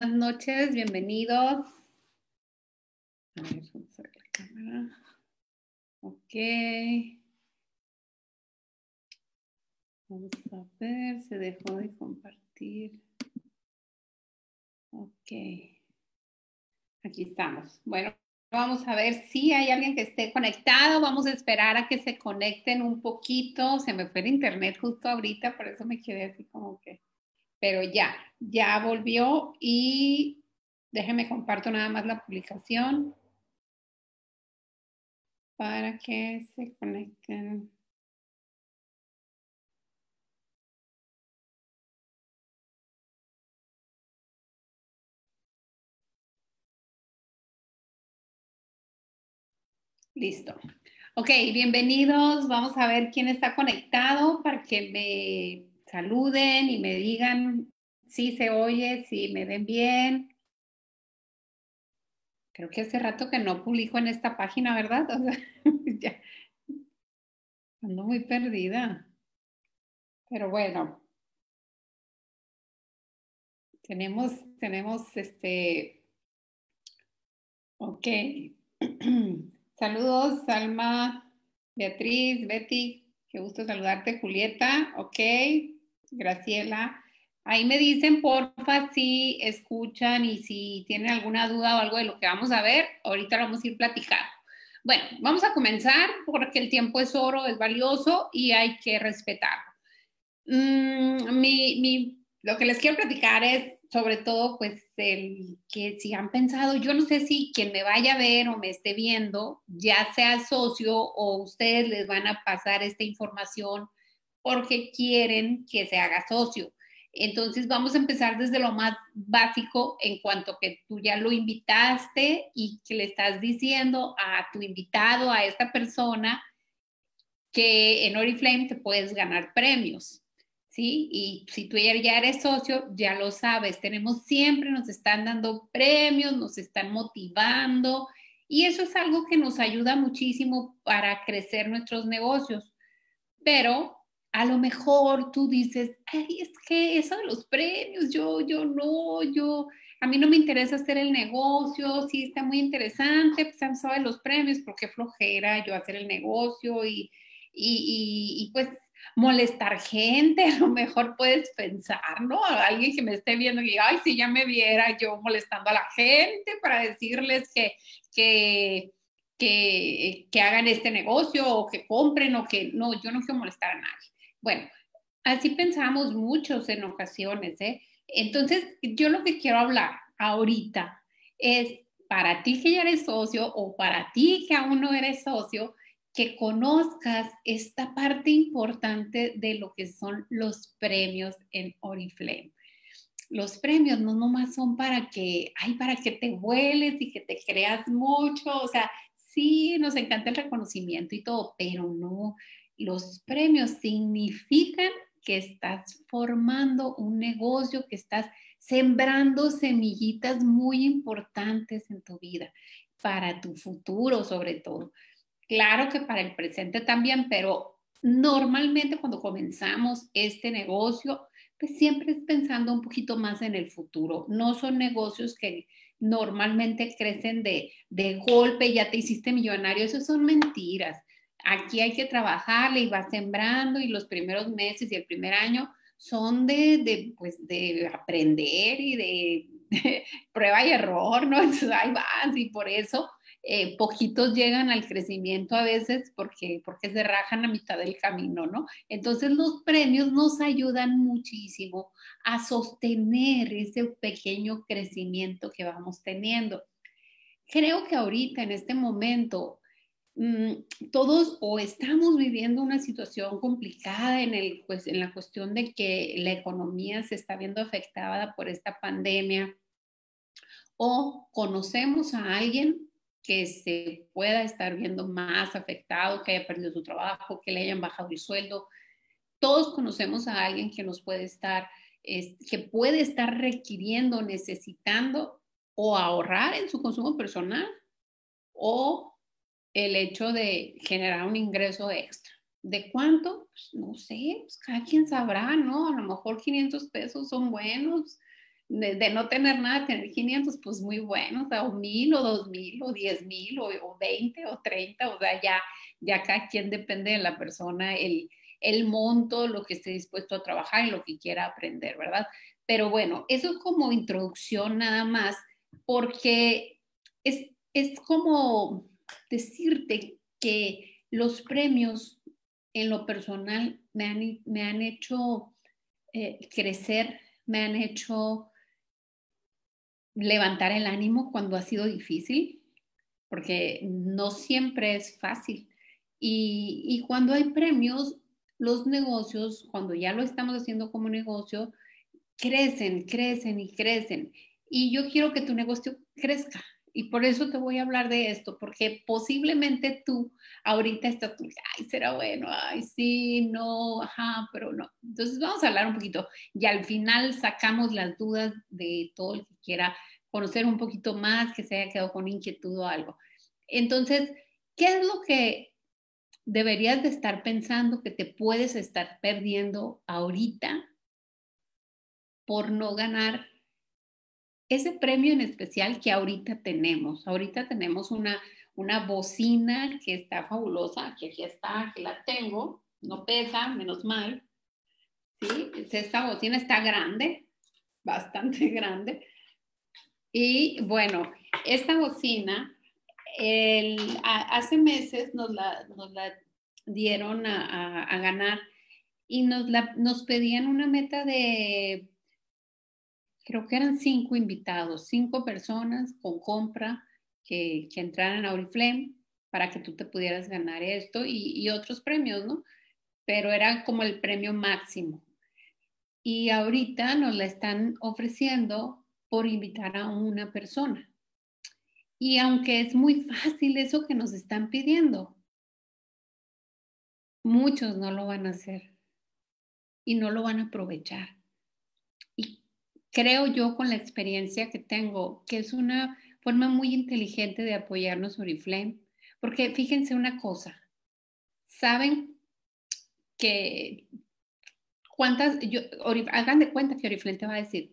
noches, bienvenidos. A ver, vamos a ver la cámara. Ok. Vamos a ver, se dejó de compartir. Ok. Aquí estamos. Bueno, vamos a ver si hay alguien que esté conectado. Vamos a esperar a que se conecten un poquito. Se me fue el internet justo ahorita, por eso me quedé así como que. Pero ya volvió y déjenme comparto nada más la publicación para que se conecten. Listo. Ok, bienvenidos. Vamos a ver quién está conectado para que me saluden y me digan si se oye, si me ven bien. Creo que hace rato que no publico en esta página, ¿verdad? O sea, ya ando muy perdida. Pero bueno, tenemos ok. Saludos, Salma, Beatriz, Betty, qué gusto saludarte, Julieta, ok, Graciela. Ahí me dicen, porfa, si escuchan y si tienen alguna duda o algo de lo que vamos a ver, ahorita lo vamos a ir platicando. Bueno, vamos a comenzar porque el tiempo es oro, es valioso y hay que respetarlo. Lo que les quiero platicar es sobre todo, pues, el que si han pensado, yo no sé si quien me vaya a ver o me esté viendo, ya sea socio o ustedes les van a pasar esta información porque quieren que se haga socio. Entonces vamos a empezar desde lo más básico en cuanto que tú ya lo invitaste y que le estás diciendo a tu invitado, a esta persona, que en Oriflame te puedes ganar premios, ¿sí? Y si tú ya eres socio, ya lo sabes, siempre nos están dando premios, nos están motivando y eso es algo que nos ayuda muchísimo para crecer nuestros negocios. Pero a lo mejor tú dices, ay, es que eso de los premios, a mí no me interesa hacer el negocio, sí está muy interesante, pues han de los premios, pero qué flojera yo hacer el negocio y pues molestar gente, a lo mejor puedes pensar, ¿no? A alguien que me esté viendo y diga, ay, si ya me viera yo molestando a la gente para decirles que hagan este negocio o que compren o que no, yo no quiero molestar a nadie. Bueno, así pensamos muchos en ocasiones, ¿eh? Entonces, yo lo que quiero hablar ahorita es para ti que ya eres socio o para ti que aún no eres socio, que conozcas esta parte importante de lo que son los premios en Oriflame. Los premios no nomás son para que te vueles y que te creas mucho, o sea, sí, nos encanta el reconocimiento y todo, pero no, los premios significan que estás formando un negocio, que estás sembrando semillitas muy importantes en tu vida, para tu futuro sobre todo. Claro que para el presente también, pero normalmente cuando comenzamos este negocio, pues siempre es pensando un poquito más en el futuro. No son negocios que normalmente crecen de golpe, ya te hiciste millonario, eso son mentiras. Aquí hay que trabajarle y vas sembrando y los primeros meses y el primer año son pues de aprender y de prueba y error, ¿no? Entonces ahí vas y por eso poquitos llegan al crecimiento a veces porque se rajan a mitad del camino, ¿no? Entonces los premios nos ayudan muchísimo a sostener ese pequeño crecimiento que vamos teniendo. Creo que ahorita, en este momento, todos o estamos viviendo una situación complicada pues, en la cuestión de que la economía se está viendo afectada por esta pandemia o conocemos a alguien que se pueda estar viendo más afectado, que haya perdido su trabajo, que le hayan bajado el sueldo. Todos conocemos a alguien que nos puede estar, que puede estar requiriendo, necesitando o ahorrar en su consumo personal o el hecho de generar un ingreso extra. ¿De cuánto? Pues no sé, pues cada quien sabrá, ¿no? A lo mejor 500 pesos son buenos, de no tener nada, tener 500, pues muy bueno, o sea, o 1000 o 2000 o 10,000 o 20 o 30, o sea, ya cada quien depende de la persona, el monto, lo que esté dispuesto a trabajar y lo que quiera aprender, ¿verdad? Pero bueno, eso es como introducción nada más, porque es como decirte que los premios en lo personal me han hecho crecer, me han hecho levantar el ánimo cuando ha sido difícil, porque no siempre es fácil. Y cuando hay premios, los negocios, cuando ya lo estamos haciendo como negocio, crecen, crecen y crecen. Y yo quiero que tu negocio crezca. Y por eso te voy a hablar de esto, porque posiblemente tú ahorita estás, ay, será bueno, ay, sí, no, ajá, pero no. Entonces vamos a hablar un poquito y al final sacamos las dudas de todo el que quiera conocer un poquito más, que se haya quedado con inquietud o algo. Entonces, ¿qué es lo que deberías de estar pensando que te puedes estar perdiendo ahorita por no ganar ese premio en especial que ahorita tenemos? Ahorita tenemos una bocina que está fabulosa, que aquí está, aquí la tengo, no pesa, menos mal, ¿sí? Esta bocina está grande, bastante grande. Y bueno, esta bocina, hace meses nos la dieron a ganar y nos pedían una meta de, creo que eran 5 invitados, 5 personas con compra que entraran a Oriflame para que tú te pudieras ganar esto y otros premios, ¿no? Pero era como el premio máximo. Y ahorita nos la están ofreciendo por invitar a una persona. Y aunque es muy fácil eso que nos están pidiendo, muchos no lo van a hacer y no lo van a aprovechar. Y creo yo con la experiencia que tengo que es una forma muy inteligente de apoyarnos Oriflame, porque fíjense una cosa, saben que hagan de cuenta que Oriflame te va a decir,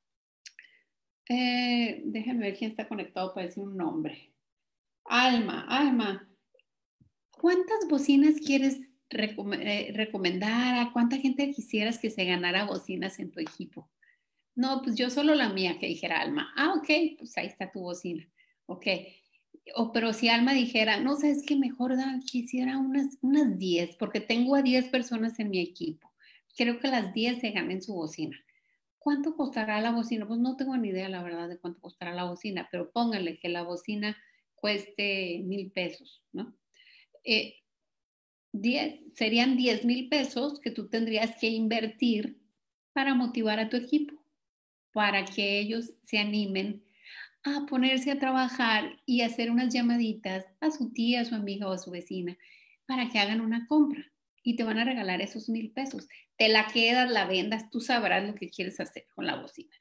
déjenme ver quién está conectado para decir un nombre. Alma, ¿cuántas bocinas quieres recomendar? ¿A cuánta gente quisieras que se ganara bocinas en tu equipo? No, pues yo solo la mía, que dijera Alma. Ah, ok, pues ahí está tu bocina. Ok. Pero si Alma dijera, no, sabes que mejor quisiera unas 10, porque tengo a 10 personas en mi equipo. Quiero que las 10 se ganen su bocina. ¿Cuánto costará la bocina? Pues no tengo ni idea, la verdad, de cuánto costará la bocina, pero pónganle que la bocina cueste 1,000 pesos, ¿no? Eh, serían 10,000 pesos que tú tendrías que invertir para motivar a tu equipo, para que ellos se animen a ponerse a trabajar y hacer unas llamaditas a su tía, a su amiga o a su vecina para que hagan una compra y te van a regalar esos 1,000 pesos. Te la quedas, la vendas, tú sabrás lo que quieres hacer con la bocina.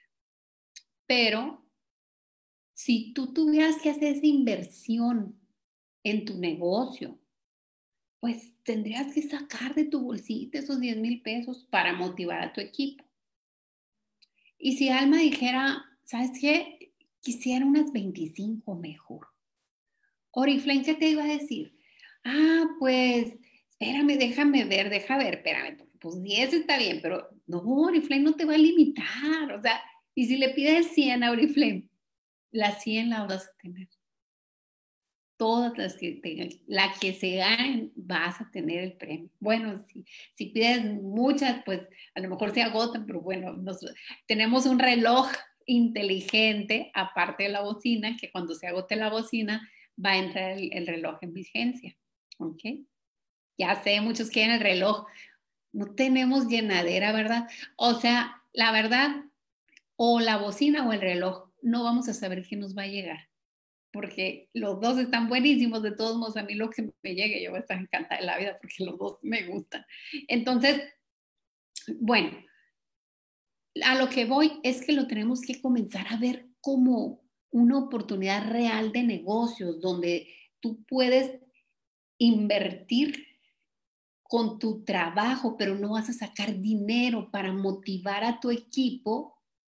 Pero si tú tuvieras que hacer esa inversión en tu negocio, pues tendrías que sacar de tu bolsita esos 10,000 pesos para motivar a tu equipo. Y si Alma dijera, ¿sabes qué? Quisiera unas 25 mejor. Oriflame, ¿qué te iba a decir? Ah, pues, espérame, deja ver, espérame, porque pues 10 está bien, pero no, Oriflame no te va a limitar, o sea, y si le pides 100 a Oriflame, las 100 las vas a tener. Todas las que tengan, la que se ganen, vas a tener el premio. Bueno, si pides muchas, pues a lo mejor se agotan, pero bueno, tenemos un reloj inteligente, aparte de la bocina, que cuando se agote la bocina, va a entrar el reloj en vigencia. ¿Ok? Ya sé, muchos quieren el reloj. No tenemos llenadera, ¿verdad? O sea, la verdad, o la bocina o el reloj, no vamos a saber qué nos va a llegar porque los dos están buenísimos. De todos modos, a mí lo que me llegue, yo voy a estar encantada de la vida porque los dos me gustan. Entonces, bueno, a lo que voy es que lo tenemos que comenzar a ver como una oportunidad real de negocios donde tú puedes invertir con tu trabajo, pero no vas a sacar dinero para motivar a tu equipo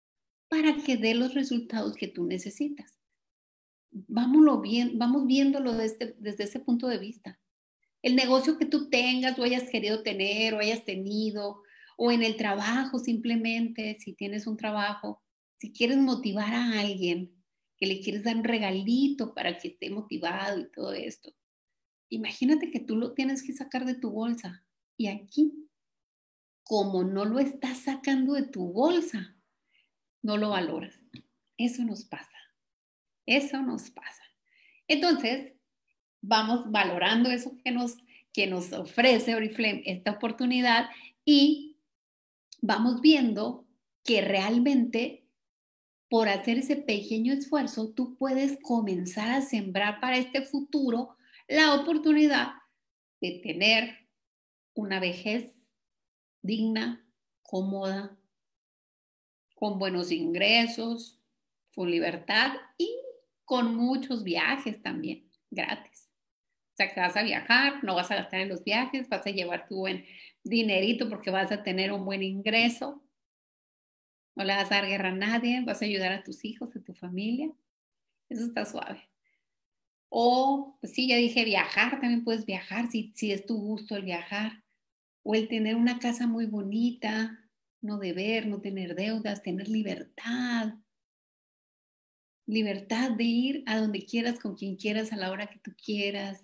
para que dé los resultados que tú necesitas. Vámonos bien, vamos viéndolo desde ese punto de vista. El negocio que tú tengas o hayas querido tener o hayas tenido, o en el trabajo simplemente, si tienes un trabajo, si quieres motivar a alguien, que le quieres dar un regalito para que esté motivado y todo esto. Imagínate que tú lo tienes que sacar de tu bolsa y aquí, como no lo estás sacando de tu bolsa, no lo valoras. Eso nos pasa. Eso nos pasa. Entonces, vamos valorando eso que nos ofrece Oriflame, esta oportunidad, y vamos viendo que realmente por hacer ese pequeño esfuerzo, tú puedes comenzar a sembrar para este futuro la oportunidad de tener una vejez digna, cómoda, con buenos ingresos, con libertad y con muchos viajes también, gratis. O sea, que vas a viajar, no vas a gastar en los viajes, vas a llevar tu buen dinerito porque vas a tener un buen ingreso, no le vas a dar guerra a nadie, vas a ayudar a tus hijos, a tu familia. Eso está suave. O, pues sí, ya dije viajar, también puedes viajar si es tu gusto el viajar. O el tener una casa muy bonita, no deber, no tener deudas, tener libertad. Libertad de ir a donde quieras, con quien quieras, a la hora que tú quieras.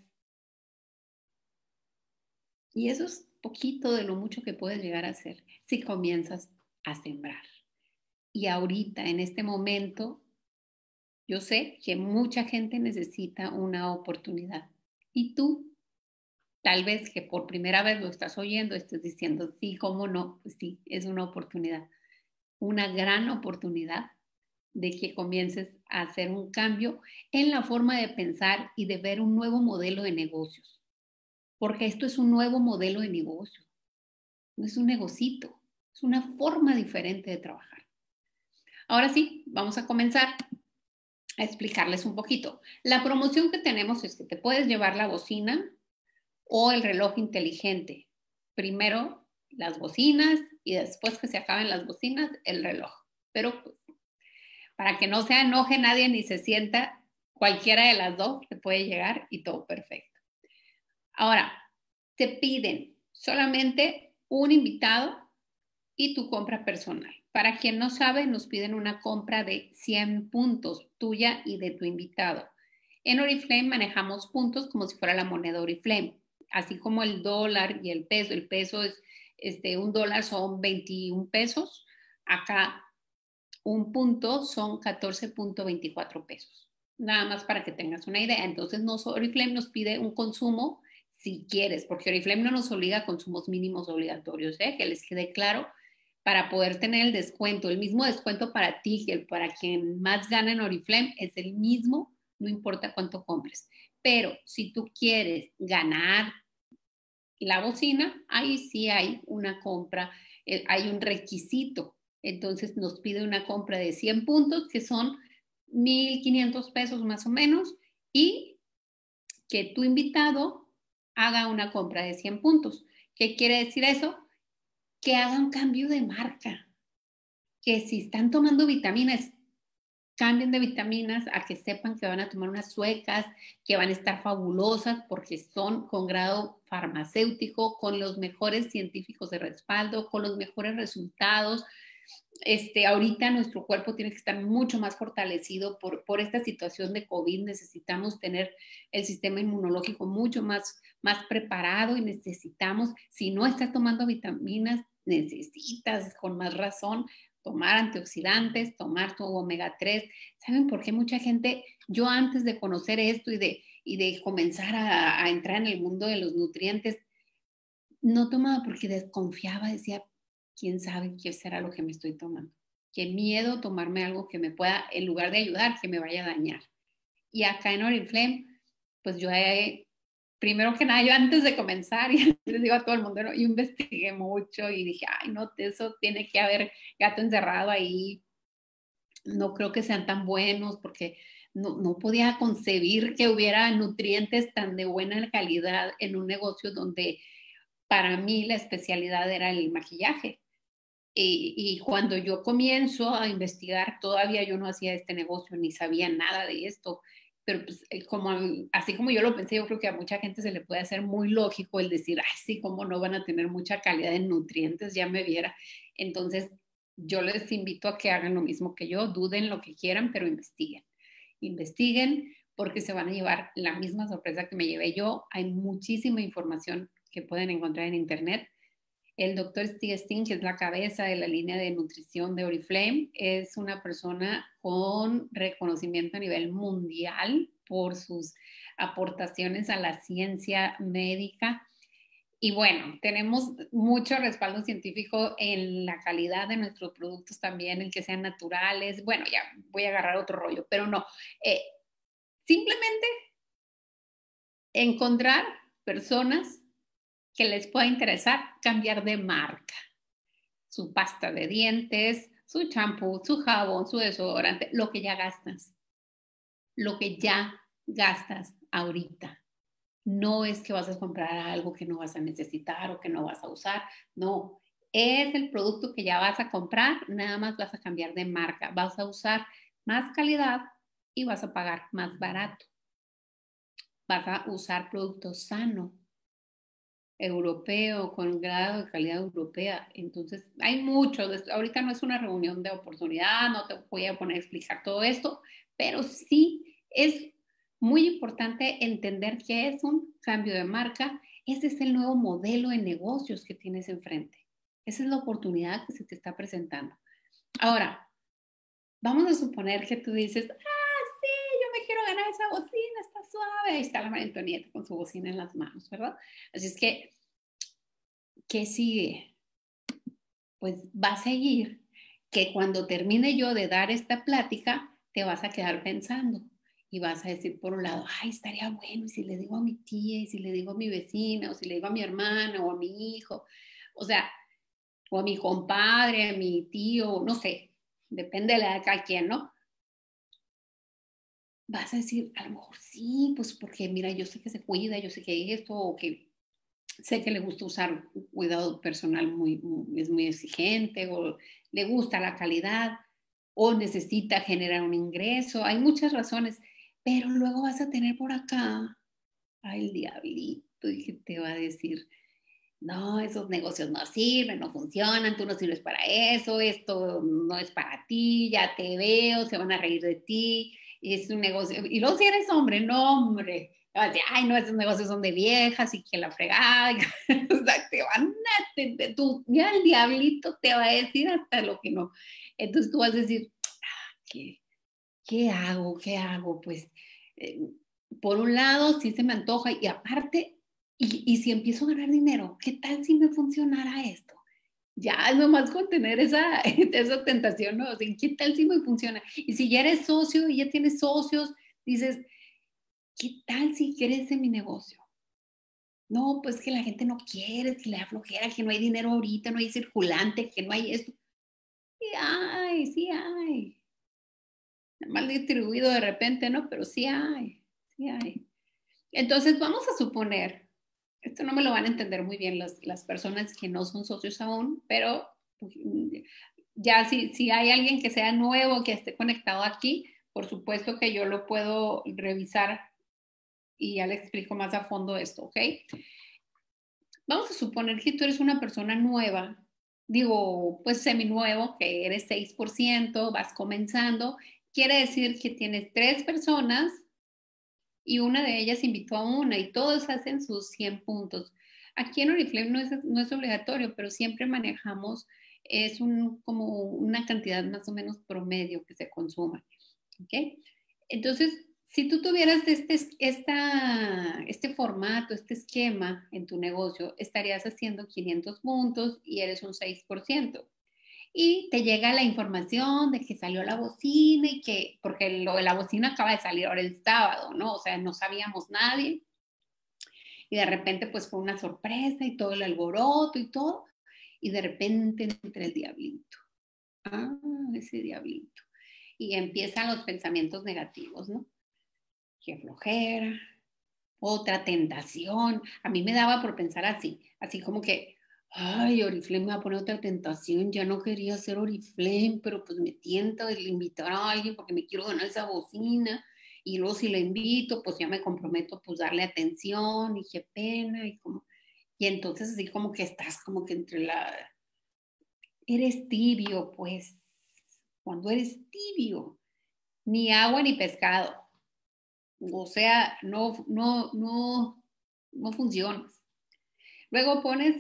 Y eso es poquito de lo mucho que puedes llegar a hacer si comienzas a sembrar. Y ahorita, en este momento, yo sé que mucha gente necesita una oportunidad. Y tú, tal vez que por primera vez lo estás oyendo, estés diciendo, sí, cómo no, pues sí, es una oportunidad. Una gran oportunidad de que comiences a hacer un cambio en la forma de pensar y de ver un nuevo modelo de negocios. Porque esto es un nuevo modelo de negocio. No es un negocito, es una forma diferente de trabajar. Ahora sí, vamos a comenzar a explicarles un poquito. La promoción que tenemos es que te puedes llevar la bocina o el reloj inteligente. Primero las bocinas y después que se acaben las bocinas, el reloj. Pero pues, para que no se enoje nadie ni se sienta, cualquiera de las dos te puede llegar y todo perfecto. Ahora, te piden solamente un invitado y tu compra personal. Para quien no sabe, nos piden una compra de 100 puntos tuya y de tu invitado. En Oriflame manejamos puntos como si fuera la moneda Oriflame, así como el dólar y el peso. El peso es, un dólar son 21 pesos. Acá un punto son 14.24 pesos. Nada más para que tengas una idea. Entonces, Oriflame nos pide un consumo si quieres, porque Oriflame no nos obliga a consumos mínimos obligatorios, ¿eh? Que les quede claro, para poder tener el descuento, el mismo descuento para ti, que para quien más gana en Oriflame es el mismo, no importa cuánto compres. Pero si tú quieres ganar la bocina, ahí sí hay una compra, hay un requisito. Entonces nos pide una compra de 100 puntos, que son 1,500 pesos más o menos, y que tu invitado haga una compra de 100 puntos. ¿Qué quiere decir eso? Que haga un cambio de marca, que si están tomando vitaminas, cambien de vitaminas a que sepan que van a tomar unas suecas, que van a estar fabulosas porque son con grado farmacéutico, con los mejores científicos de respaldo, con los mejores resultados. Ahorita nuestro cuerpo tiene que estar mucho más fortalecido por esta situación de COVID. Necesitamos tener el sistema inmunológico mucho más preparado y necesitamos, si no estás tomando vitaminas, necesitas con más razón tomar antioxidantes, tomar tu omega 3. ¿Saben por qué mucha gente, yo antes de conocer esto y de comenzar a entrar en el mundo de los nutrientes, no tomaba porque desconfiaba, decía, quién sabe qué será lo que me estoy tomando? Qué miedo tomarme algo que me pueda, en lugar de ayudar, que me vaya a dañar. Y acá en Oriflame, pues primero que nada, yo antes de comenzar, y les digo a todo el mundo, ¿no? Yo investigué mucho y dije, ay, no, eso tiene que haber gato encerrado ahí. No creo que sean tan buenos porque no podía concebir que hubiera nutrientes tan de buena calidad en un negocio donde para mí la especialidad era el maquillaje. Y cuando yo comienzo a investigar, todavía yo no hacía este negocio, ni sabía nada de esto, pero pues así como yo lo pensé, yo creo que a mucha gente se le puede hacer muy lógico el decir, ay, sí, cómo no van a tener mucha calidad en nutrientes, ya me viera. Entonces, yo les invito a que hagan lo mismo que yo, duden lo que quieran, pero investiguen. Investiguen porque se van a llevar la misma sorpresa que me llevé yo. Hay muchísima información que pueden encontrar en internet. El doctor Steve Steen, que es la cabeza de la línea de nutrición de Oriflame, es una persona con reconocimiento a nivel mundial por sus aportaciones a la ciencia médica. Y bueno, tenemos mucho respaldo científico en la calidad de nuestros productos también, en que sean naturales. Bueno, ya voy a agarrar otro rollo, pero no. Simplemente encontrar personas que les pueda interesar cambiar de marca. Su pasta de dientes, su champú, su jabón, su desodorante, lo que ya gastas. Lo que ya gastas ahorita. No es que vas a comprar algo que no vas a necesitar o que no vas a usar. No, es el producto que ya vas a comprar, nada más vas a cambiar de marca. Vas a usar más calidad y vas a pagar más barato. Vas a usar producto sano, europeo, con grado de calidad europea. Entonces, hay mucho. Ahorita no es una reunión de oportunidad, no te voy a poner a explicar todo esto, pero sí es muy importante entender que es un cambio de marca. Ese es el nuevo modelo de negocios que tienes enfrente. Esa es la oportunidad que se te está presentando. Ahora, vamos a suponer que tú dices, sí, yo me quiero ganar esa bocina, está suave. Ahí está la María Antonieta con su bocina en las manos, ¿verdad? Así es que, ¿qué sigue? Pues va a seguir que cuando termine yo de dar esta plática, te vas a quedar pensando y vas a decir por un lado, ay, estaría bueno, y si le digo a mi tía, y si le digo a mi vecina, o si le digo a mi hermana, o a mi hijo, o sea, o a mi compadre, a mi tío, no sé, depende de la edad de cada quien, ¿no? Vas a decir, a lo mejor sí, pues porque mira, yo sé que se cuida, yo sé que esto, o que sé que le gusta usar cuidado personal es muy exigente, o le gusta la calidad, o necesita generar un ingreso. Hay muchas razones, pero luego vas a tener por acá al diablito y que te va a decir, no, esos negocios no sirven, no funcionan, tú no sirves para eso, esto no es para ti, ya te veo, se van a reír de ti, es un negocio. Y luego si eres hombre, no, hombre, vas a decir, ay, no, esos negocios son de viejas y que la fregada, o sea, te van a, tú, ya el diablito te va a decir hasta lo que no. Entonces tú vas a decir, ¿qué, qué hago? ¿Qué hago? Pues, eh, por un lado, sí se me antoja y aparte, y si empiezo a ganar dinero, ¿qué tal si me funcionara esto? Ya es nomás con tener esa, esa tentación, ¿no? O sea, ¿qué tal si me funciona? Y si ya eres socio y ya tienes socios, dices, ¿qué tal si crece mi negocio? No, pues que la gente no quiere, que le da flojera, que no hay dinero ahorita, no hay circulante, que no hay esto. Sí hay. Mal distribuido de repente, ¿no? Pero sí hay, sí hay. Entonces, vamos a suponer, esto no me lo van a entender muy bien las personas que no son socios aún, pero ya si hay alguien que sea nuevo, que esté conectado aquí, por supuesto que yo lo puedo revisar y ya le explico más a fondo esto, ¿ok? Vamos a suponer que tú eres una persona nueva, digo, pues seminuevo, que eres 6%, vas comenzando, quiere decir que tienes 3 personas y una de ellas invitó a una y todos hacen sus 100 puntos. Aquí en Oriflame no es obligatorio, pero siempre manejamos, es como una cantidad más o menos promedio que se consuma. ¿Ok? Entonces, si tú tuvieras este formato, este esquema en tu negocio, estarías haciendo 500 puntos y eres un 6%. Y te llega la información de que salió la bocina y que, porque lo de la bocina acaba de salir ahora el sábado, ¿no? O sea, no sabíamos nadie y de repente pues fue una sorpresa y todo el alboroto y todo y de repente entra el diablito. Ah, ese diablito. Y empiezan los pensamientos negativos, ¿no? Qué flojera, otra tentación. A mí me daba por pensar así como que, ay, Oriflame me va a poner otra tentación, ya no quería hacer Oriflame, pero pues me tienta el invitar a alguien porque me quiero ganar esa bocina, y luego si la invito, pues ya me comprometo pues darle atención, y qué pena, y entonces así como que estás como que entre eres tibio, pues, cuando eres tibio, ni agua ni pescado, o sea, no funciona. Luego pones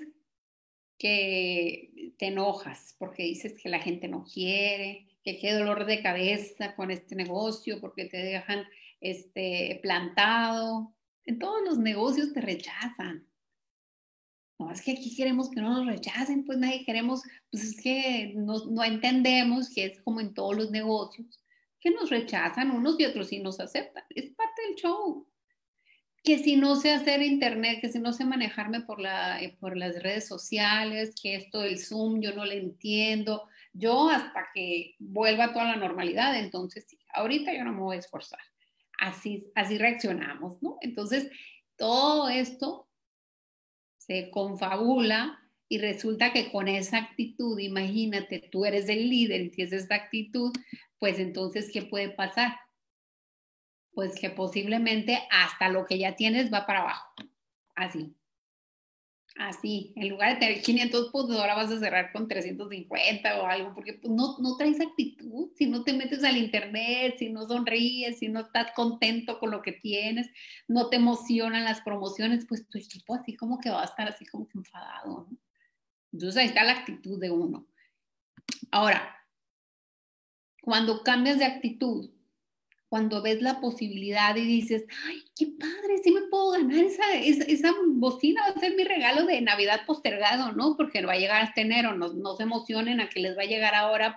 que te enojas porque dices que la gente no quiere, que qué dolor de cabeza con este negocio porque te dejan plantado. En todos los negocios te rechazan. No, es que aquí queremos que no nos rechacen, pues nadie queremos, pues es que no entendemos que es como en todos los negocios, que nos rechazan unos y otros sí nos aceptan. Es parte del show. Que si no sé hacer internet, que si no sé manejarme por las redes sociales, que esto del Zoom yo no le entiendo, yo hasta que vuelva a toda la normalidad, entonces sí, ahorita yo no me voy a esforzar. Así reaccionamos, ¿no? Entonces, todo esto se confabula y resulta que con esa actitud, imagínate, tú eres el líder y si es esta actitud, pues entonces, ¿qué puede pasar? Pues que posiblemente hasta lo que ya tienes va para abajo. Así, así. En lugar de tener 500, pues ahora vas a cerrar con 350 o algo, porque pues, no traes actitud. Si no te metes al internet, si no sonríes, si no estás contento con lo que tienes, no te emocionan las promociones, pues tu equipo así como que va a estar así como que enfadado, ¿no? Entonces ahí está la actitud de uno. Ahora, cuando cambias de actitud, cuando ves la posibilidad y dices, ay, qué padre, sí me puedo ganar esa bocina, va a ser mi regalo de Navidad postergado, ¿no? Porque va a llegar hasta enero, no se emocionen a que les va a llegar ahora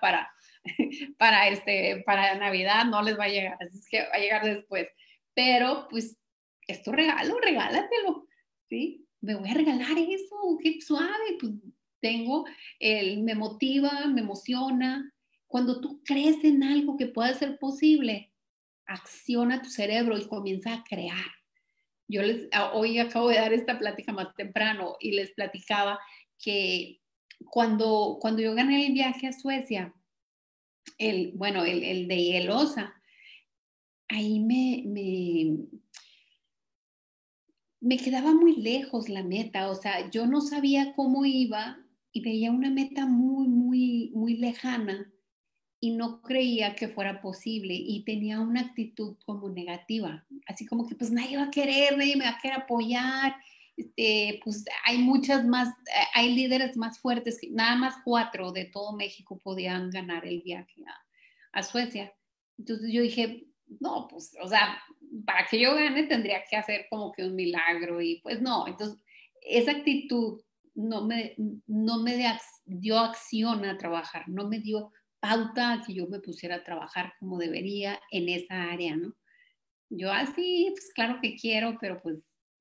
para Navidad, no les va a llegar, así es que va a llegar después. Pero, pues, es tu regalo, regálatelo, ¿sí? Me voy a regalar eso, qué suave, pues me motiva, me emociona. Cuando tú crees en algo que pueda ser posible, acciona tu cerebro y comienza a crear. Hoy acabo de dar esta plática más temprano y les platicaba que cuando yo gané el viaje a Suecia, el de Hielosa, ahí me quedaba muy lejos la meta, o sea, yo no sabía cómo iba y veía una meta muy, muy, muy lejana y no creía que fuera posible y tenía una actitud como negativa, así como que pues nadie va a querer, nadie me va a querer apoyar, pues hay muchas más, hay líderes más fuertes, nada más 4 de todo México podían ganar el viaje a Suecia. Entonces yo dije, no, pues, o sea, para que yo gane tendría que hacer como que un milagro y pues no, entonces esa actitud no me dio acción a trabajar, no me dio pauta a que yo me pusiera a trabajar como debería en esa área, ¿no? Yo así, pues claro que quiero, pero pues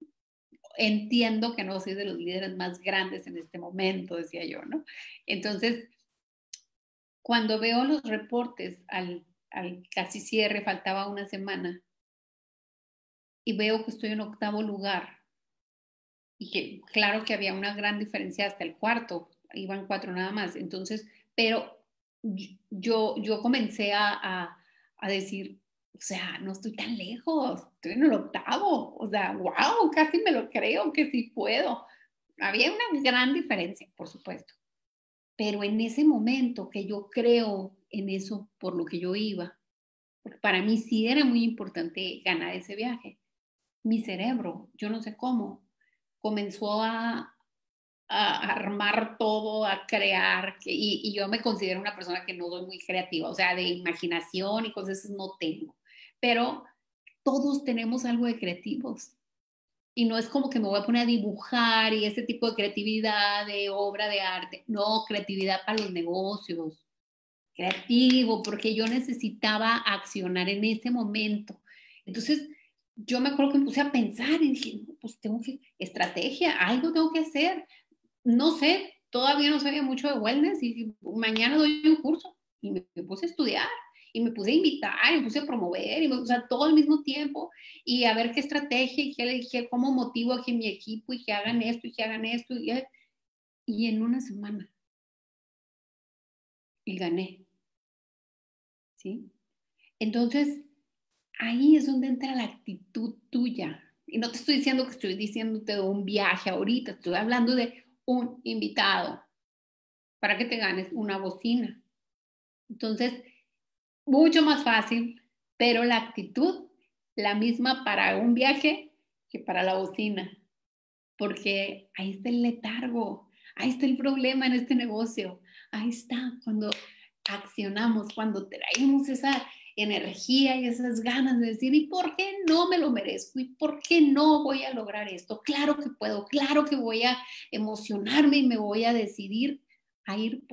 entiendo que no soy de los líderes más grandes en este momento, decía yo, ¿no? Entonces, cuando veo los reportes al casi cierre, faltaba una semana, y veo que estoy en 8º lugar, y que claro que había una gran diferencia hasta el cuarto, iban 4 nada más, entonces, pero yo comencé a decir, o sea, no estoy tan lejos, estoy en el 8º, o sea, wow, casi me lo creo que sí puedo. Había una gran diferencia, por supuesto, pero en ese momento que yo creo en eso por lo que yo iba, porque para mí sí era muy importante ganar ese viaje, mi cerebro, yo no sé cómo, comenzó a armar todo, a crear, y yo me considero una persona que no soy muy creativa, o sea, de imaginación y cosas no tengo, pero todos tenemos algo de creativos. Y no es como que me voy a poner a dibujar y ese tipo de creatividad, de obra de arte. No, creatividad para los negocios. Creativo, porque yo necesitaba accionar en ese momento. Entonces, yo me acuerdo que me puse a pensar y dije, no, pues tengo que, estrategia, algo tengo que hacer. No sé, todavía no sabía mucho de wellness y mañana doy un curso y me puse a estudiar y me puse a invitar y me puse a promover o sea, todo al mismo tiempo y a ver qué estrategia y cómo motivo a que mi equipo y que hagan esto y que hagan esto y en una semana. Y gané, ¿sí? Entonces, ahí es donde entra la actitud tuya. Y no te estoy diciendo que estoy diciéndote de un viaje ahorita, estoy hablando de un invitado para que te ganes una bocina. Entonces, mucho más fácil, pero la actitud, la misma para un viaje que para la bocina, porque ahí está el letargo, ahí está el problema en este negocio, ahí está cuando accionamos, cuando traemos esa energía y esas ganas de decir, ¿y por qué no me lo merezco? ¿Y por qué no voy a lograr esto? Claro que puedo, claro que voy a emocionarme y me voy a decidir a ir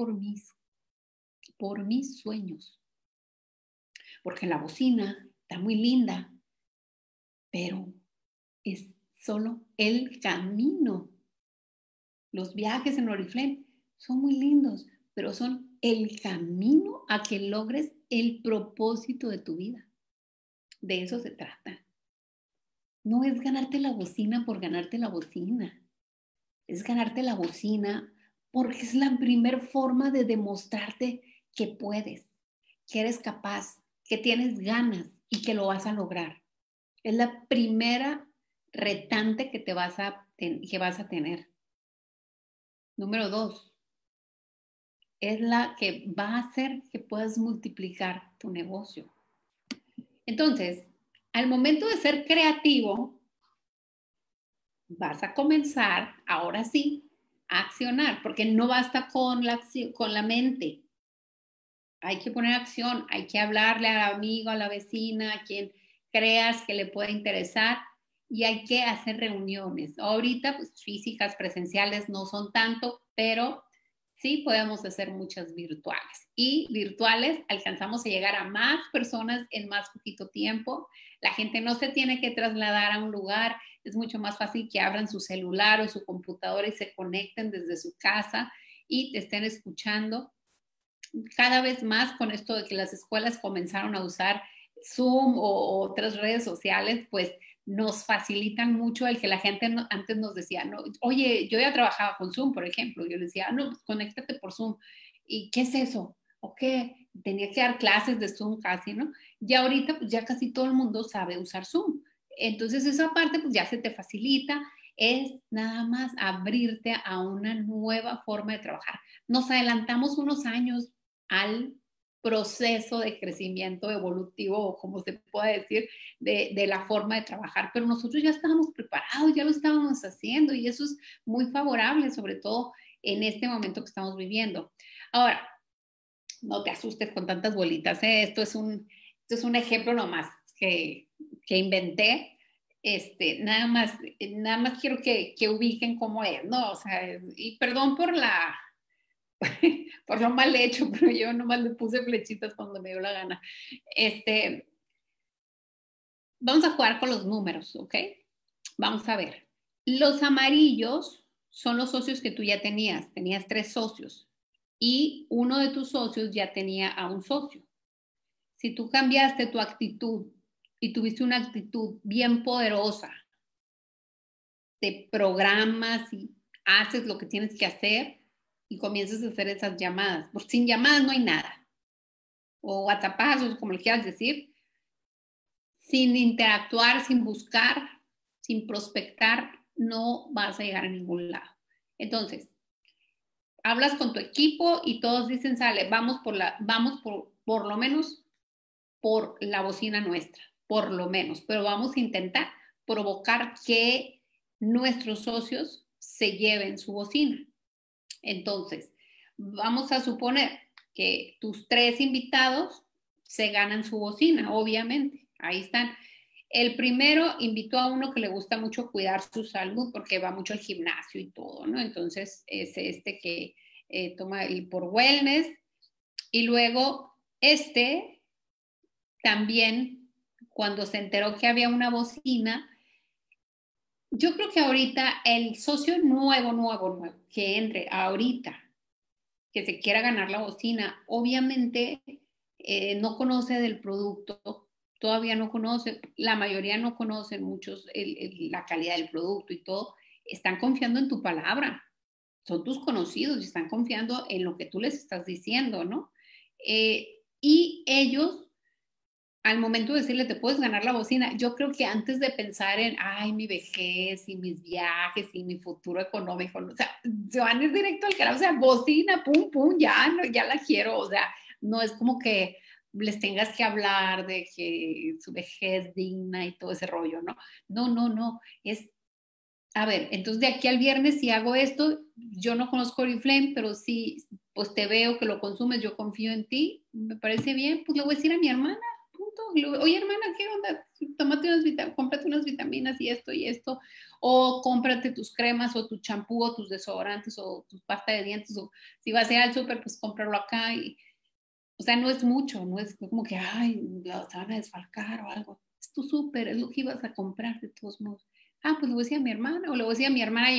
por mis sueños, porque la bocina está muy linda, pero es solo el camino. Los viajes en Oriflame son muy lindos, pero son el camino a que logres el propósito de tu vida. De eso se trata. No es ganarte la bocina por ganarte la bocina. Es ganarte la bocina porque es la primer forma de demostrarte que puedes, que eres capaz, que tienes ganas y que lo vas a lograr. Es la primera retante que que vas a tener. Número 2, es la que va a hacer que puedas multiplicar tu negocio. Entonces, al momento de ser creativo, vas a comenzar, ahora sí, a accionar, porque no basta con la mente. Hay que poner acción, hay que hablarle al amigo, a la vecina, a quien creas que le pueda interesar y hay que hacer reuniones. Ahorita, pues físicas, presenciales no son tanto, pero sí podemos hacer muchas virtuales. Y virtuales alcanzamos a llegar a más personas en más poquito tiempo. La gente no se tiene que trasladar a un lugar, es mucho más fácil que abran su celular o su computadora y se conecten desde su casa y te estén escuchando cada vez más con esto de que las escuelas comenzaron a usar Zoom o otras redes sociales, pues nos facilitan mucho el que la gente antes nos decía, no, oye, yo ya trabajaba con Zoom, por ejemplo, yo le decía, no, pues conéctate por Zoom. ¿Y qué es eso? ¿O qué? Tenía que dar clases de Zoom casi, ¿no? Ya ahorita, pues ya casi todo el mundo sabe usar Zoom. Entonces esa parte, pues ya se te facilita, es nada más abrirte a una nueva forma de trabajar. Nos adelantamos unos años al proceso de crecimiento evolutivo o como se pueda decir de la forma de trabajar, pero nosotros ya estábamos preparados, ya lo estábamos haciendo y eso es muy favorable, sobre todo en este momento que estamos viviendo. Ahora, no te asustes con tantas bolitas, ¿eh? Esto es un ejemplo nomás que inventé. Nada más quiero que ubiquen cómo es, ¿no? O sea, y perdón por por lo mal hecho, pero yo nomás le puse flechitas cuando me dio la gana. Este, Vamos a jugar con los números, ¿ok? Vamos a ver. Los amarillos son los socios que tú ya tenías 3 socios y uno de tus socios ya tenía a un socio. Si tú cambiaste tu actitud y tuviste una actitud bien poderosa, te programas y haces lo que tienes que hacer y comienzas a hacer esas llamadas. Porque sin llamadas no hay nada. O WhatsAppazos, como le quieras decir, sin interactuar, sin buscar, sin prospectar, no vas a llegar a ningún lado. Entonces, hablas con tu equipo y todos dicen, sale, vamos por lo menos por la bocina nuestra, por lo menos, pero vamos a intentar provocar que nuestros socios se lleven su bocina. Entonces, vamos a suponer que tus 3 invitados se ganan su bocina, obviamente. Ahí están. El primero invitó a uno que le gusta mucho cuidar su salud porque va mucho al gimnasio y todo, ¿no? Entonces es este que toma el por wellness. Y luego también, cuando se enteró que había una bocina, yo creo que ahorita el socio nuevo, que entre ahorita, que se quiera ganar la bocina, obviamente no conoce del producto, todavía no conoce, la mayoría no conocen muchos la calidad del producto y todo, están confiando en tu palabra. son tus conocidos y están confiando en lo que tú les estás diciendo, ¿no? Y ellos, al momento de decirle, te puedes ganar la bocina, yo creo que antes de pensar en, ay, mi vejez y mis viajes y mi futuro económico, o sea, se van a ir directo al carajo, o sea, bocina, pum, pum, ya, no, ya la quiero, o sea, no es como que les tengas que hablar de que su vejez digna y todo ese rollo, ¿no? No, no, no, es, a ver, entonces de aquí al viernes si hago esto, yo no conozco Oriflame, pero sí, pues te veo que lo consumes, yo confío en ti, me parece bien, pues le voy a decir a mi hermana, punto. Oye hermana, ¿qué onda? Tómate cómprate unas vitaminas y esto, o cómprate tus cremas o tu champú o tus desodorantes o tu pasta de dientes, o si vas a ir al súper, pues cómpralo acá. Y, o sea, no es mucho, no es como que, ay, se van a desfalcar o algo. Es tu súper, es lo que ibas a comprar de todos modos. Ah, pues le voy a decir a mi hermana, o le voy a decir a mi hermana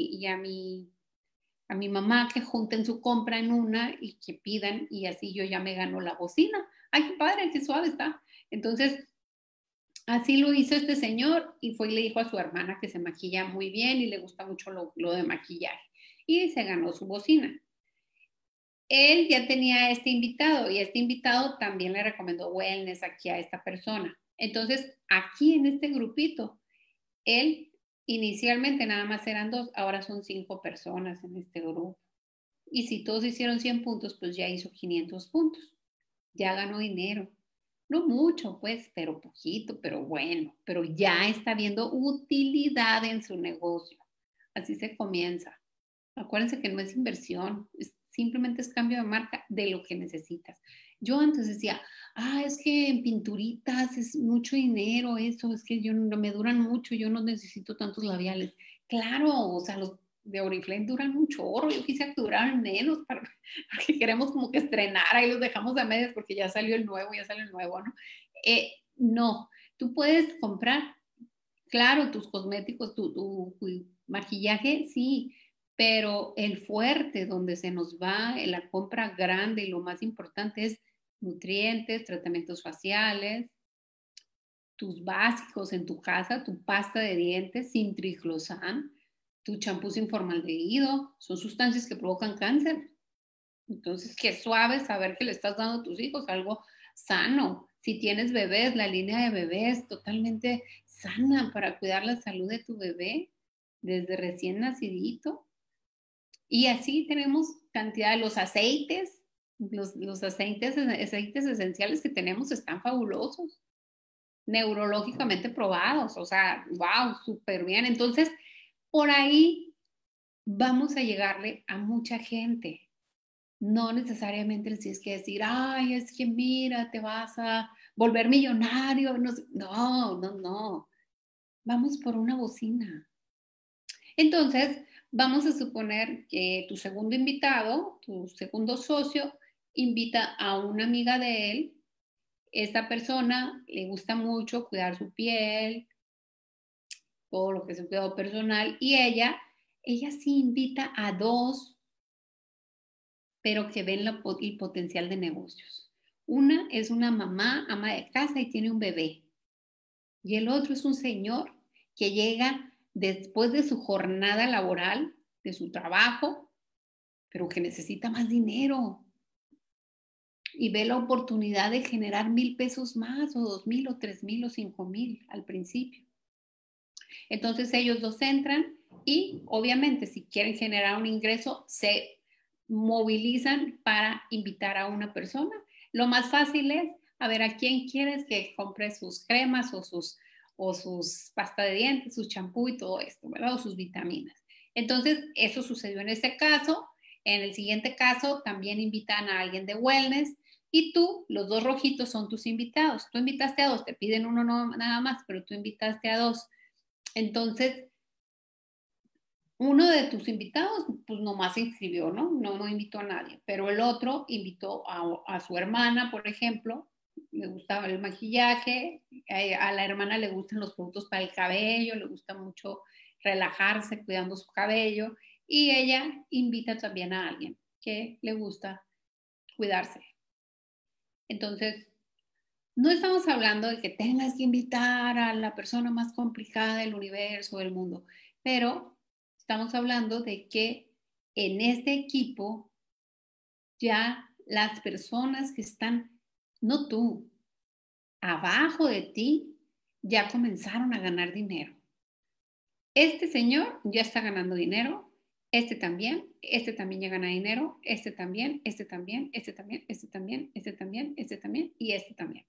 a mi mamá que junten su compra en una y que pidan, y así yo ya me gano la bocina. Ay, qué padre, qué suave está. Entonces, así lo hizo este señor y fue y le dijo a su hermana que se maquilla muy bien y le gusta mucho lo de maquillaje. Y se ganó su bocina. Él ya tenía este invitado y este invitado también le recomendó wellness aquí a esta persona. Entonces, aquí en este grupito, él inicialmente nada más eran 2, ahora son 5 personas en este grupo. Y si todos hicieron 100 puntos, pues ya hizo 500 puntos. Ya ganó dinero. No mucho, pues, pero poquito, pero bueno, pero ya está viendo utilidad en su negocio. Así se comienza. Acuérdense que no es inversión, simplemente es cambio de marca de lo que necesitas. Yo antes decía, es que en pinturitas es mucho dinero, eso, es que yo no me duran mucho, yo no necesito tantos labiales. Claro, o sea, los de Oriflame duran un chorro, yo quise que duraran menos porque queremos como que estrenar, ahí los dejamos a medias porque ya salió el nuevo, ¿no? No, tú puedes comprar, claro, tus cosméticos, tu maquillaje, sí, pero el fuerte donde se nos va en la compra grande y lo más importante es nutrientes, tratamientos faciales, tus básicos en tu casa, tu pasta de dientes sin triclosan, tu champú sin formaldehído, son sustancias que provocan cáncer. Entonces, qué suave saber que le estás dando a tus hijos algo sano. Si tienes bebés, la línea de bebés totalmente sana para cuidar la salud de tu bebé desde recién nacidito. Y así tenemos cantidad de los aceites, los aceites esenciales que tenemos están fabulosos, neurológicamente probados, o sea, wow, súper bien. Entonces, por ahí vamos a llegarle a mucha gente. No necesariamente les tienes que decir, ay, es que mira, te vas a volver millonario. No, no, no, no. Vamos por una bocina. Entonces, vamos a suponer que tu segundo invitado, tu segundo socio, invita a una amiga de él. Esta persona le gusta mucho cuidar su piel, todo lo que es el cuidado personal, y ella sí invita a 2, pero que ven el potencial de negocios. Una es una mamá, ama de casa y tiene un bebé. Y el otro es un señor que llega después de su jornada laboral, de su trabajo, pero que necesita más dinero y ve la oportunidad de generar 1,000 pesos más o 2,000 o 3,000 o 5,000 al principio. Entonces ellos dos entran y obviamente si quieren generar un ingreso se movilizan para invitar a una persona. Lo más fácil es, a ver, ¿a quién quieres que compre sus cremas o sus pasta de dientes, su champú y todo esto, ¿verdad? O sus vitaminas. Entonces, eso sucedió en este caso. En el siguiente caso, también invitan a alguien de wellness y tú, los 2 rojitos son tus invitados. Tú invitaste a 2, te piden uno no, nada más, pero tú invitaste a 2. Entonces, uno de tus invitados, pues nomás se inscribió, ¿no? No invitó a nadie, pero el otro invitó a su hermana, por ejemplo, le gustaba el maquillaje, a la hermana le gustan los productos para el cabello, le gusta mucho relajarse cuidando su cabello, y ella invita también a alguien que le gusta cuidarse. Entonces, no estamos hablando de que tengas que invitar a la persona más complicada del universo, del mundo, pero estamos hablando de que en este equipo, ya las personas que están, no tú, abajo de ti, ya comenzaron a ganar dinero. Este señor ya está ganando dinero, este también ya gana dinero, este también, este también, este también, este también, este también, este también y este también.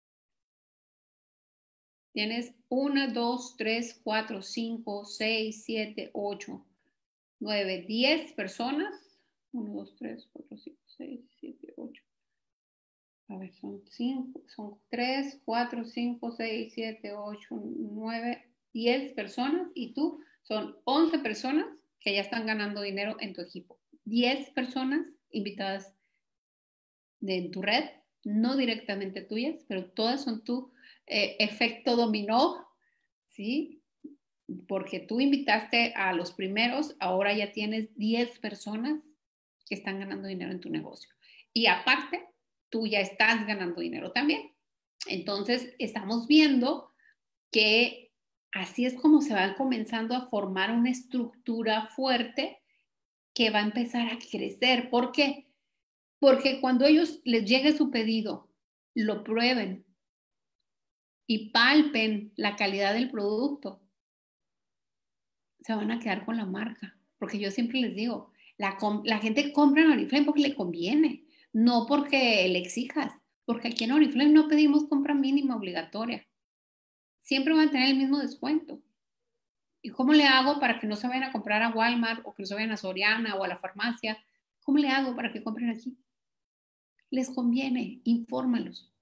Tienes 1, 2, 3, 4, 5, 6, 7, 8, 9, 10 personas. 1, 2, 3, 4, 5, 6, 7, 8. A ver, son 5, son 3, 4, 5, 6, 7, 8, 9, 10 personas y tú son 11 personas que ya están ganando dinero en tu equipo. 10 personas invitadas de tu red, no directamente tuyas, pero todas son tu efecto dominó, ¿sí? Porque tú invitaste a los primeros, ahora ya tienes 10 personas que están ganando dinero en tu negocio. Y aparte, tú ya estás ganando dinero también. Entonces, estamos viendo que así es como se va comenzando a formar una estructura fuerte que va a empezar a crecer. ¿Por qué? Porque cuando ellos les llegue su pedido, lo prueben y palpen la calidad del producto, se van a quedar con la marca. Porque yo siempre les digo, la gente compra en Oriflame porque le conviene, no porque le exijas. Porque aquí en Oriflame no pedimos compra mínima obligatoria. Siempre van a tener el mismo descuento. ¿Y cómo le hago para que no se vayan a comprar a Walmart o que no se vayan a Soriana o a la farmacia? ¿Cómo le hago para que compren aquí? Les conviene, infórmalos.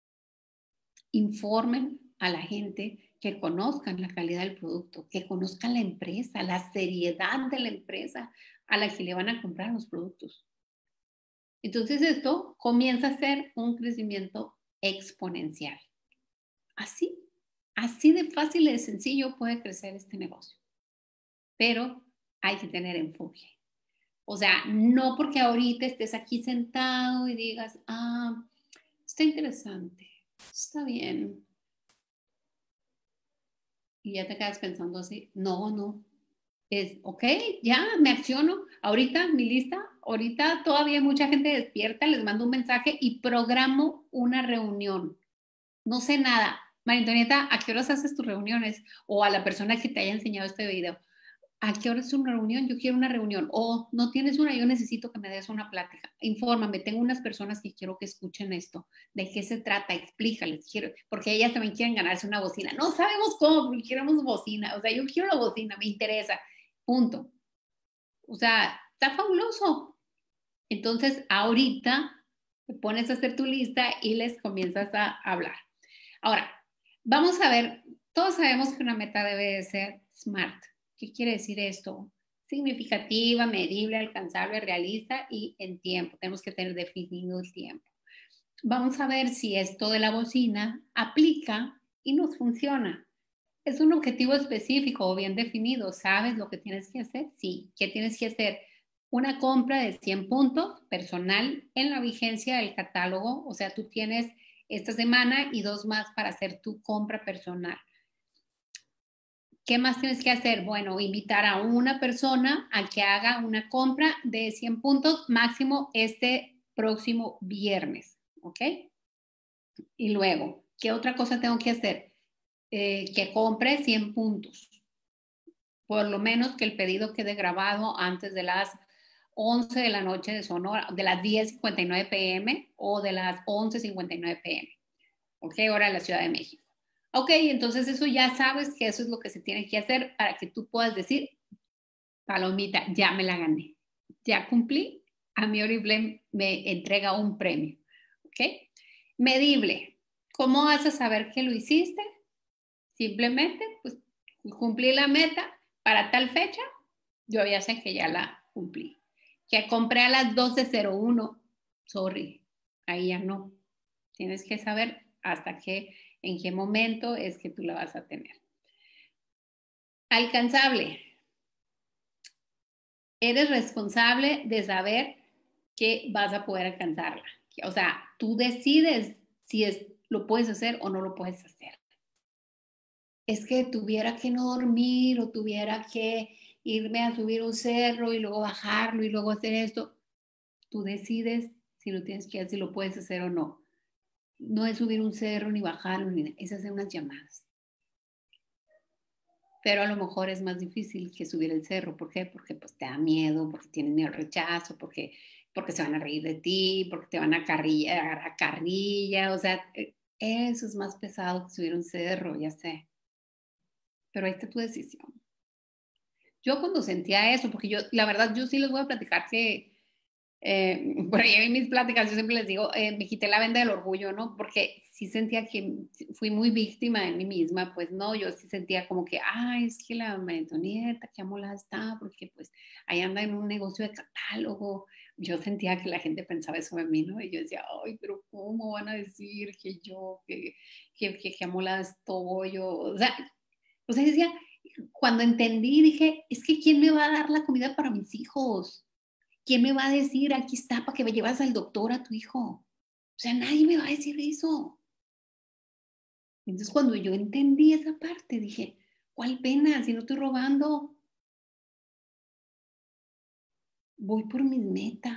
Informen a la gente, que conozcan la calidad del producto, que conozcan la empresa, la seriedad de la empresa a la que le van a comprar los productos. Entonces esto comienza a ser un crecimiento exponencial. Así, así de fácil y de sencillo puede crecer este negocio. Pero hay que tener enfoque. O sea, no porque ahorita estés aquí sentado y digas, ah, está interesante, está bien, y ya te quedas pensando así, no, es, ok, ya me acciono, ahorita mi lista, ahorita todavía hay mucha gente despierta, les mando un mensaje y programo una reunión. No sé nada. María Antonieta, ¿a qué horas haces tus reuniones? O a la persona que te haya enseñado este video. ¿A qué hora es una reunión? Yo quiero una reunión. O no tienes una, yo necesito que me des una plática. Infórmame, tengo unas personas que quiero que escuchen esto. ¿De qué se trata? Explícales. Quiero, porque ellas también quieren ganarse una bocina. No sabemos cómo, pero queremos bocina. O sea, yo quiero la bocina, me interesa. Punto. O sea, está fabuloso. Entonces, ahorita te pones a hacer tu lista y les comienzas a hablar. Ahora, vamos a ver, todos sabemos que una meta debe de ser SMART. ¿Qué quiere decir esto? Significativa, medible, alcanzable, realista y en tiempo. Tenemos que tener definido el tiempo. Vamos a ver si esto de la bocina aplica y nos funciona. ¿Es un objetivo específico o bien definido? ¿Sabes lo que tienes que hacer? Sí. ¿Qué tienes que hacer? Una compra de 100 puntos personal en la vigencia del catálogo. O sea, tú tienes esta semana y 2 más para hacer tu compra personal. ¿Qué más tienes que hacer? Bueno, invitar a una persona a que haga una compra de 100 puntos máximo este próximo viernes. ¿Ok? Y luego, ¿qué otra cosa tengo que hacer? Que compre 100 puntos. Por lo menos que el pedido quede grabado antes de las 11 de la noche de Sonora, de las 10:59 p.m. o de las 11:59 p.m. ¿Ok? Hora de la Ciudad de México. Ok, entonces eso ya sabes que eso es lo que se tiene que hacer para que tú puedas decir, palomita, ya me la gané, ya cumplí, a mi Oriflame me entrega un premio. ¿Ok? Medible. ¿Cómo vas a saber que lo hiciste? Simplemente, pues, cumplí la meta para tal fecha, yo ya sé que ya la cumplí. Que compré a las 12:01, sorry, ahí ya no. Tienes que saber hasta qué, en qué momento es que tú la vas a tener. Alcanzable. Eres responsable de saber que vas a poder alcanzarla. O sea, tú decides si lo puedes hacer o no lo puedes hacer. Es que tuviera que no dormir o tuviera que irme a subir un cerro y luego bajarlo y luego hacer esto. Tú decides si lo tienes que hacer, si lo puedes hacer o no. No es subir un cerro ni bajarlo, es hacer unas llamadas. Pero a lo mejor es más difícil que subir el cerro. ¿Por qué? Porque pues te da miedo, porque tienes miedo al rechazo, porque se van a reír de ti, porque te van a agarrar a carrilla. O sea, eso es más pesado que subir un cerro, ya sé. Pero ahí está tu decisión. Yo cuando sentía eso, porque yo, la verdad, yo sí les voy a platicar que por ahí en mis pláticas yo siempre les digo, me quité la venda del orgullo, ¿no? Porque sí sentía que fui muy víctima de mí misma, pues no, yo sí sentía como que, ay, es que la María Antonieta, qué amolada está, porque pues ahí anda en un negocio de catálogo. Yo sentía que la gente pensaba eso de mí, ¿no? Y yo decía, ay, pero ¿cómo van a decir que yo, que amolada estoy? O sea, decía, cuando entendí, dije, es que ¿quién me va a dar la comida para mis hijos? ¿Quién me va a decir, aquí está, para que me llevas al doctor a tu hijo? O sea, nadie me va a decir eso. Entonces, cuando yo entendí esa parte, dije, ¿cuál pena? Si no estoy robando, voy por mis metas,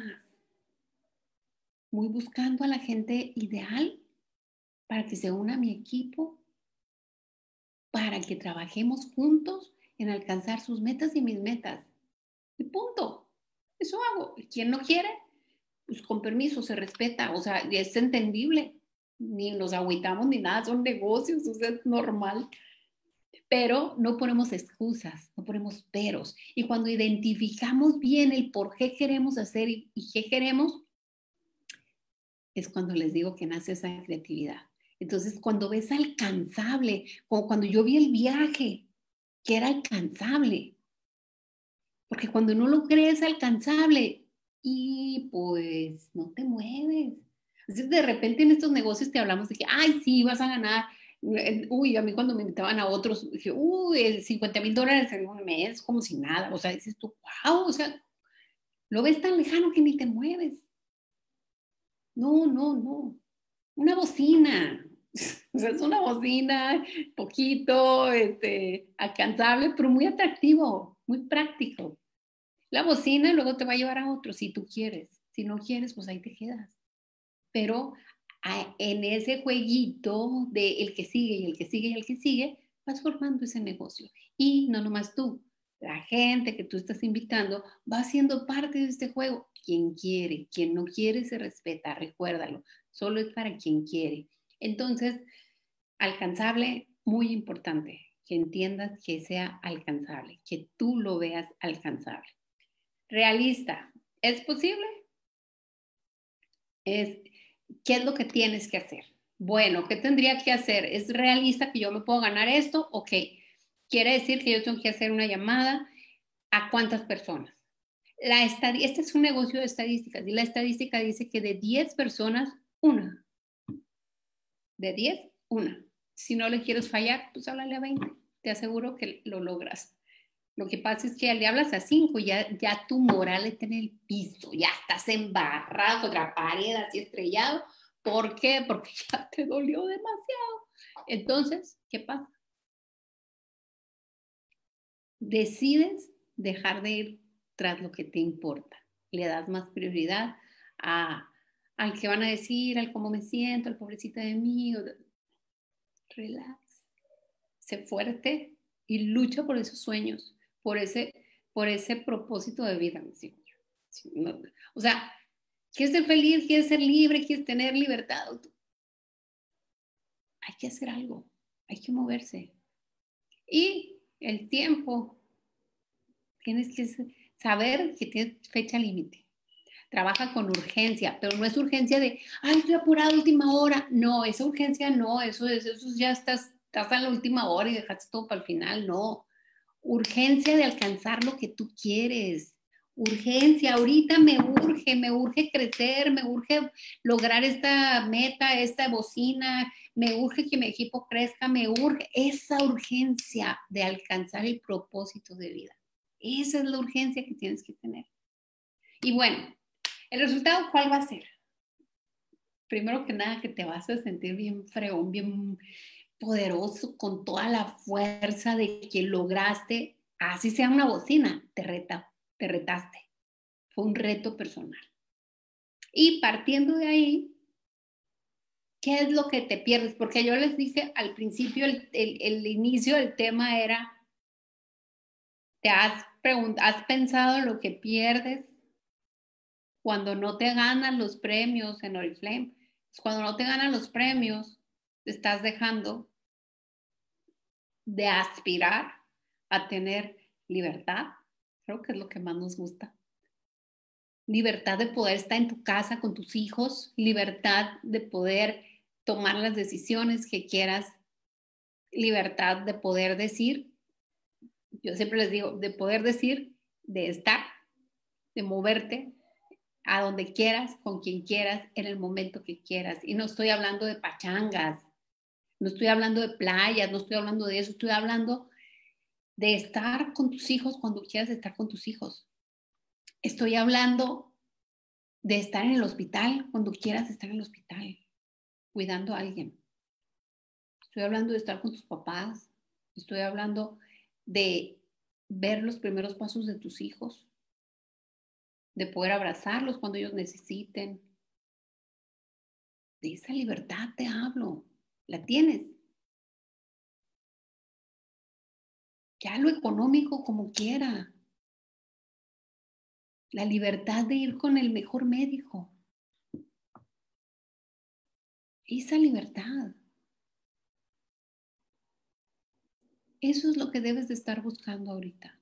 voy buscando a la gente ideal para que se una a mi equipo, para que trabajemos juntos en alcanzar sus metas y mis metas. Y punto. Eso hago. ¿Y quién no quiere? Pues con permiso, se respeta, o sea, es entendible, ni nos agüitamos ni nada, son negocios, o sea, es normal, pero no ponemos excusas, no ponemos peros. Y cuando identificamos bien el por qué queremos hacer y qué queremos, es cuando les digo que nace esa creatividad. Entonces, cuando ves alcanzable, como cuando yo vi el viaje, que era alcanzable, porque cuando no lo crees alcanzable, y pues no te mueves. Entonces, de repente en estos negocios te hablamos de que, ay, sí, vas a ganar. Uy, a mí cuando me invitaban a otros, dije, uy, $50,000 en un mes, como si nada. O sea, dices tú, wow, o sea, lo ves tan lejano que ni te mueves. No, no, no. Una bocina. O sea, es una bocina, poquito, alcanzable, pero muy atractivo, muy práctico. La bocina luego te va a llevar a otro si tú quieres. Si no quieres, pues ahí te quedas. Pero en ese jueguito de el que sigue y el que sigue y el que sigue, vas formando ese negocio. Y no nomás tú, la gente que tú estás invitando va siendo parte de este juego. Quien quiere, quien no quiere se respeta, recuérdalo. Solo es para quien quiere. Entonces, alcanzable, muy importante, que entiendas que sea alcanzable, que tú lo veas alcanzable. Realista, ¿es posible? Es, ¿qué es lo que tienes que hacer? Bueno, ¿qué tendría que hacer? ¿Es realista que yo me puedo ganar esto? Ok, quiere decir que yo tengo que hacer una llamada a cuántas personas. Este es un negocio de estadísticas y la estadística dice que de 10 personas, una. De 10, una. Si no le quieres fallar, pues háblale a 20. Te aseguro que lo logras. Lo que pasa es que le hablas a 5, ya tu moral está en el piso, ya estás embarrado contra la pared, así estrellado. ¿Por qué? Porque ya te dolió demasiado. Entonces, ¿qué pasa? Decides dejar de ir tras lo que te importa. Le das más prioridad a, al que van a decir, al cómo me siento, al pobrecito de mí. Relax, sé fuerte y lucha por esos sueños, por por ese propósito de vida. ¿Sí? No, o sea, quieres ser feliz, quieres ser libre, quieres tener libertad. Hay que hacer algo, hay que moverse. Y el tiempo, tienes que saber que tienes fecha límite. Trabaja con urgencia, pero no es urgencia de, ay, estoy apurada, última hora. No, esa urgencia no, eso ya estás a la última hora y dejaste todo para el final. No, urgencia de alcanzar lo que tú quieres. Urgencia, ahorita me urge crecer, me urge lograr esta meta, esta bocina, me urge que mi equipo crezca, me urge esa urgencia de alcanzar el propósito de vida. Esa es la urgencia que tienes que tener. Y bueno, ¿el resultado cuál va a ser? Primero que nada, que te vas a sentir bien fregón, bien poderoso, con toda la fuerza de que lograste Así sea una bocina, te retaste. Fue un reto personal. Y partiendo de ahí, ¿qué es lo que te pierdes? Porque yo les dije al principio, el inicio del tema era, ¿has pensado en lo que pierdes cuando no te ganan los premios en Oriflame? Pues cuando no te ganan los premios, te estás dejando de aspirar a tener libertad. Creo que es lo que más nos gusta. Libertad de poder estar en tu casa con tus hijos, libertad de poder tomar las decisiones que quieras, libertad de poder decir, yo siempre les digo, de poder decir, de estar, de moverte a donde quieras, con quien quieras, en el momento que quieras. Y no estoy hablando de pachangas, no estoy hablando de playas, no estoy hablando de eso, estoy hablando de estar con tus hijos cuando quieras estar con tus hijos. Estoy hablando de estar en el hospital cuando quieras estar en el hospital, cuidando a alguien. Estoy hablando de estar con tus papás. Estoy hablando de ver los primeros pasos de tus hijos, de poder abrazarlos cuando ellos necesiten. De esa libertad te hablo. La tienes. Ya lo económico como quiera. La libertad de ir con el mejor médico. Esa libertad. Eso es lo que debes de estar buscando ahorita.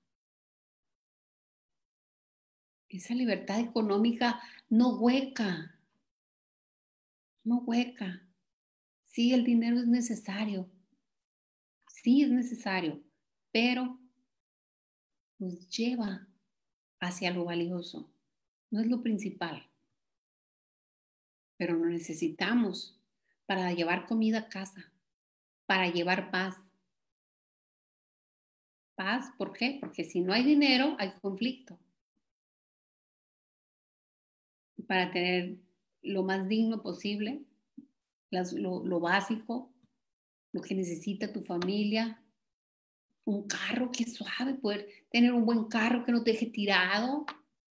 Esa libertad económica no hueca. No hueca. Sí, el dinero es necesario. Sí, es necesario. Pero nos lleva hacia lo valioso. No es lo principal. Pero lo necesitamos para llevar comida a casa, para llevar paz. Paz, ¿por qué? Porque si no hay dinero, hay conflicto. Para tener lo más digno posible, lo básico, lo que necesita tu familia, un carro que es suave, poder tener un buen carro que no te deje tirado,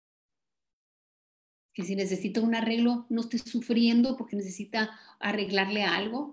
que si necesita un arreglo no estés sufriendo porque necesita arreglarle algo.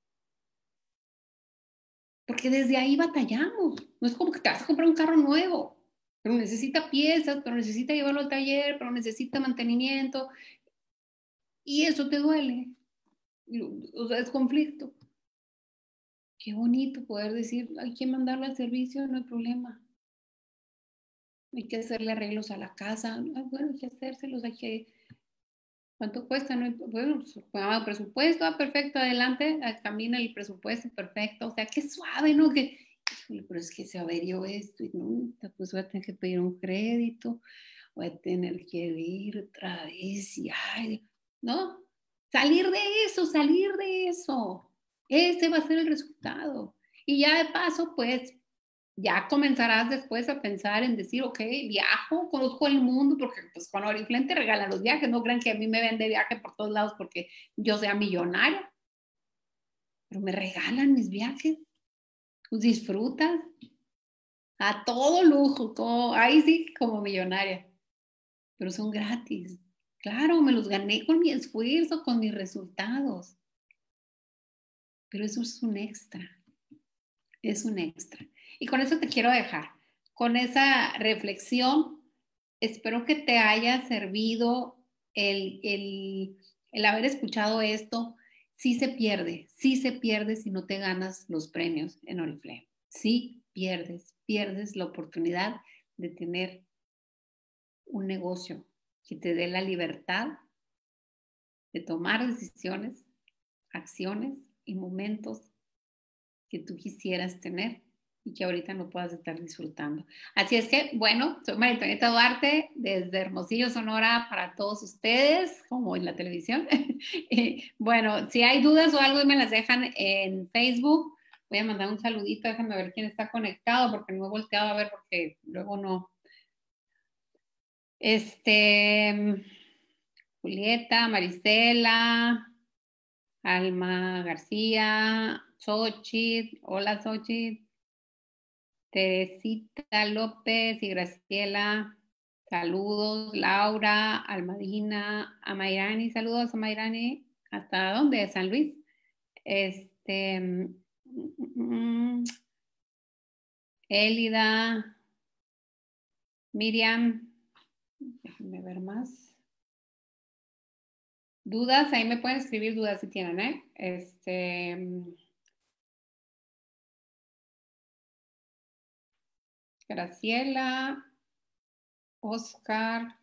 Porque desde ahí batallamos. No es como que te vas a comprar un carro nuevo, pero necesita piezas, pero necesita llevarlo al taller, pero necesita mantenimiento. Y eso te duele. O sea, es conflicto. Qué bonito poder decir, hay que mandarlo al servicio, no hay problema. Hay que hacerle arreglos a la casa. Ay, bueno, hay que hacérselos, hay que... ¿Cuánto cuesta? No, bueno, presupuesto, perfecto, adelante, camina el presupuesto, perfecto. O sea, qué suave, ¿no? Que, híjole, pero es que se averió esto y no, pues voy a tener que pedir un crédito, voy a tener que ir otra vez y, ay, ¿no? Salir de eso. Ese va a ser el resultado. Y ya de paso, pues, ya comenzarás después a pensar en decir, ok, viajo, conozco el mundo, porque pues con Oriflame te regalan los viajes, no crean que a mí me vende viaje por todos lados porque yo sea millonario, pero me regalan mis viajes, pues disfrutas a todo lujo, como, ahí sí como millonaria, pero son gratis. Claro, me los gané con mi esfuerzo, con mis resultados, pero eso es un extra, es un extra. Y con eso te quiero dejar, con esa reflexión. Espero que te haya servido el haber escuchado esto. Sí se pierde si no te ganas los premios en Oriflame. Sí pierdes la oportunidad de tener un negocio que te dé la libertad de tomar decisiones, acciones y momentos que tú quisieras tener y que ahorita no puedas estar disfrutando. Así es que, bueno, soy María Antonieta Duarte desde Hermosillo, Sonora, para todos ustedes, como en la televisión. Bueno, si hay dudas o algo, me las dejan en Facebook. Voy a mandar un saludito, déjame ver quién está conectado, porque no he volteado a ver, porque luego no. Julieta, Marisela, Alma García, Xochitl, hola Xochitl, Teresita López y Graciela, saludos. Laura, Almadina, Amairani, saludos a Amairani. ¿Hasta dónde? ¿San Luis? Elida, Miriam, déjenme ver más. Dudas, ahí me pueden escribir dudas si tienen, Graciela, Oscar,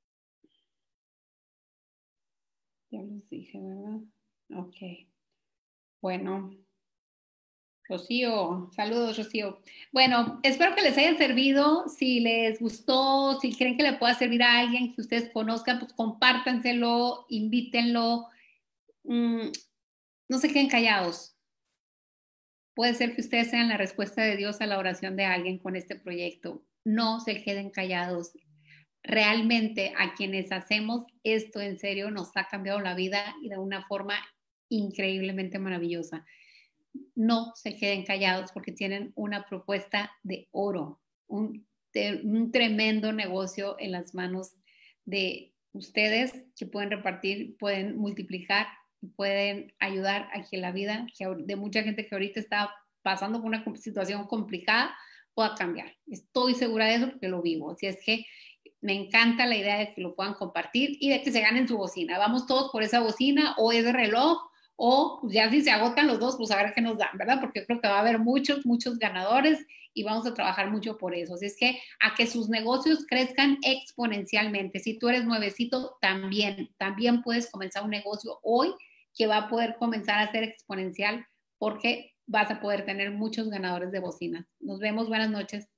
ya los dije, ¿verdad? Ok. Bueno, Rocío, saludos, Rocío. Bueno, espero que les haya servido. Si les gustó, si creen que le pueda servir a alguien que ustedes conozcan, pues compártanselo, invítenlo. No se queden callados. Puede ser que ustedes sean la respuesta de Dios a la oración de alguien con este proyecto. No se queden callados. Realmente a quienes hacemos esto en serio nos ha cambiado la vida y de una forma increíblemente maravillosa. No se queden callados porque tienen una propuesta de oro, un tremendo negocio en las manos de ustedes que pueden repartir, pueden multiplicar y pueden ayudar a que la vida de mucha gente que ahorita está pasando por una situación complicada pueda cambiar. Estoy segura de eso porque lo vivo. Así es que me encanta la idea de que lo puedan compartir y de que se ganen su bocina. Vamos todos por esa bocina o ese reloj o pues ya si se agotan los dos, pues a ver qué nos dan, ¿verdad? Porque yo creo que va a haber muchos, muchos ganadores y vamos a trabajar mucho por eso. Así es que a que sus negocios crezcan exponencialmente. Si tú eres nuevecito, también puedes comenzar un negocio hoy que va a poder comenzar a ser exponencial porque vas a poder tener muchos ganadores de bocinas. Nos vemos, buenas noches.